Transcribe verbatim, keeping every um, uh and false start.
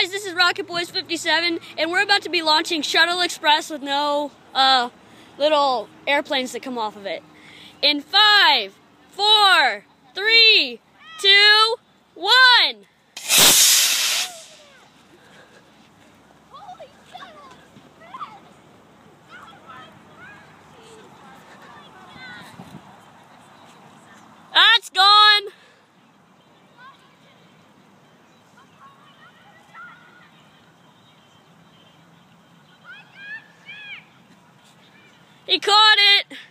guys, this is Rocket Boys fifty-seven, and we're about to be launching Shuttle Express with no uh, little airplanes that come off of it. In five, four, three, two, one. That's gone. He caught it.